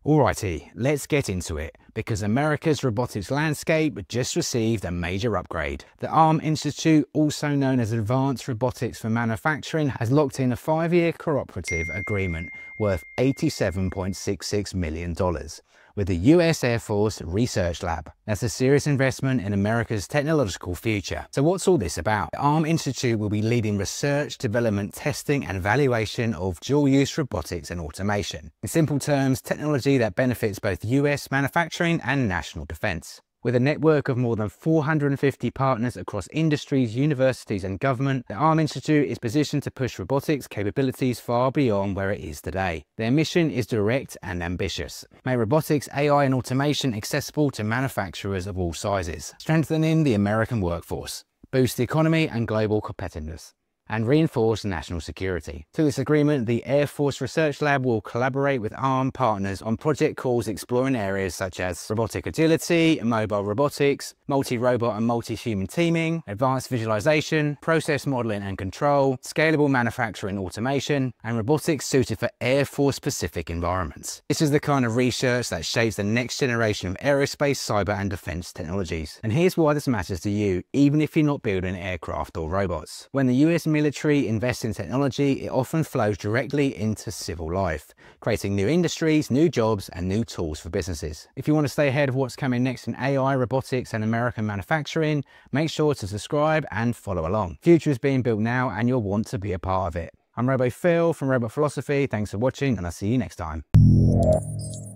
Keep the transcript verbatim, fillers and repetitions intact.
Alrighty, let's get into it, because America's robotics landscape just received a major upgrade. The ARM Institute, also known as Advanced Robotics for Manufacturing, has locked in a five-year cooperative agreement worth eighty-seven point six six million dollars with the U S Air Force Research Lab. That's a serious investment in America's technological future. So what's all this about? The ARM Institute will be leading research, development, testing and evaluation of dual-use robotics and automation. In simple terms, technology that benefits both U S manufacturing and national defense. With a network of more than four hundred fifty partners across industries, universities and government, the ARM Institute is positioned to push robotics capabilities far beyond where it is today. Their mission is direct and ambitious. Make robotics, A I and automation accessible to manufacturers of all sizes, strengthening the American workforce, boost the economy and global competitiveness, and reinforce national security. Through this agreement, the Air Force Research Lab will collaborate with ARM partners on project calls exploring areas such as robotic agility, mobile robotics, multi-robot and multi-human teaming, advanced visualization, process modeling and control, scalable manufacturing automation, and robotics suited for Air Force-specific environments. This is the kind of research that shapes the next generation of aerospace, cyber and defense technologies. And here's why this matters to you, even if you're not building aircraft or robots. When the U S military invests in technology, it often flows directly into civil life, creating new industries, new jobs, and new tools for businesses. If you want to stay ahead of what's coming next in A I, robotics, and American manufacturing, make sure to subscribe and follow along. The future is being built now, and you'll want to be a part of it. I'm RoboPhil from Robot Philosophy. Thanks for watching, and I'll see you next time.